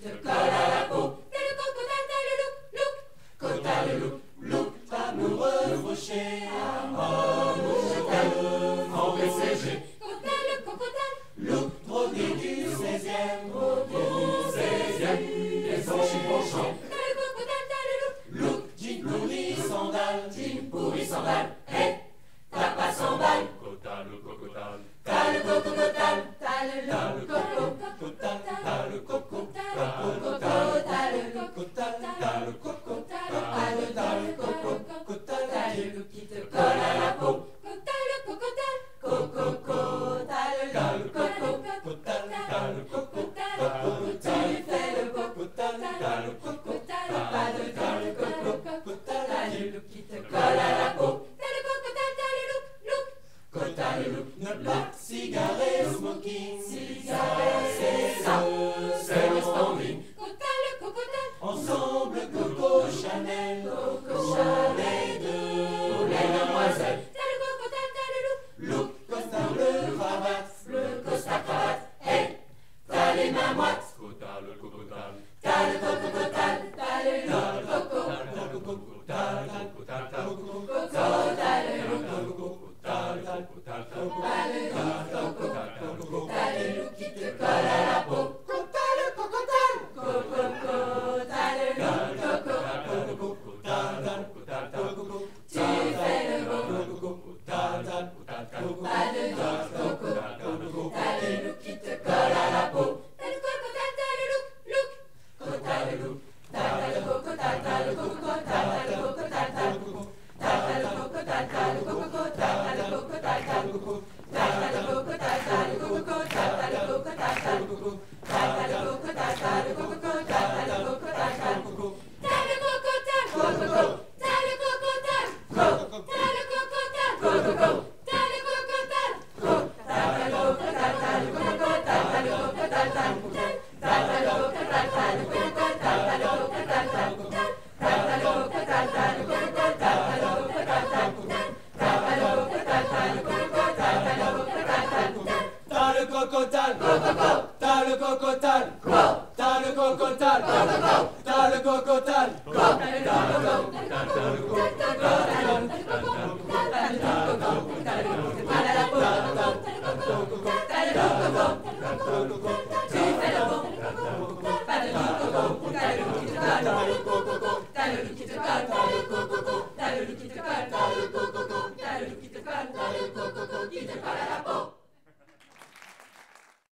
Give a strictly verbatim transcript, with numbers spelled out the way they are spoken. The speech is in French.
te colle à la peau. T'as le cocotal, t'as le look, look. Cotal, le look, look. Amoureux fauché, amoureux en P C G. Cotal, le cocotal, look. Drogué du seizième, du seizième. Les anges penchants. T'as le cocotal, t'as le look, look. Jean pourri, sandales, jean pourri, sandales. Hey, t'as pas cent balles. Cotal, le cocotal. T'as le cocotal, t'as le look, coco. T'as le coco, t'as le coco, t'as le coco, t'as le coco, t'as le coco, t'as le look qui te colle à la peau. T'as le cocotal, coco, t'as le coco, t'as le coco, tu fais le coco, t'as le coco, t'as le pas de t'as le coco, t'as le look qui te colle à la peau. T'as le cocotal, t'as le look, look. Cotal, le look, ne pas cigarette, smoking, cigarette, c'est ça, c'est le standing. Cotal, le cocotal, ensemble, Coco Chanel, Coco Chanel de les demoiselles. T'as le cocotal, t'as le look, look. Costard, le cravate, le costard cravate, hey, t'as les mains moites. Cotal, le cocotal. T'as le cocotal, t'as le look, coco. Cotal, le cocotal. Coco, t'as le look, coco. Cotal, le cocotal. T'as le look, coco. T'as le look qui te colle à la peau. Cotal, le cocotal, coco, t'as le look, coco. Tu fais le beau. Pas de danse, coco. T'as le look qui te colle à la peau. T'as le cocotal, t'as le look, look. Cotal, le look. T'as le cocotal, t'as le cocotal, t'as le cocotal, t'as le cocotal. T'as le cocotal, t'as le cocotal, t'as le cocotal, t'as le cocotal. T'as le cocotal, t'as le cocotal, t'as le cocotal, t'as le cocotal. T'as le cocotal, t'as le cocotal, t'as le cocotal, t'as le cocotal. T'as le cocotal, coco. T'as le cocotal, coco. T'as le cocotal, coco. T'as le cocotal, coco. T'as le cocotal, t'as le cocotal, t'as le cocotal, t'as le cocotal. T'as le cocotal, t'as le cocotal, t'as le cocotal, t'as le cocotal. T'as le cocotal, t'as le cocotal, t'as le cocotal, t'as le cocotal. T'as le cocotal, t'as le cocotal, t'as le cocotal, t'as le cocotal. T'as le cocotal, Coco, t'as le cocotal, coco. t'as le cocotal, Coco,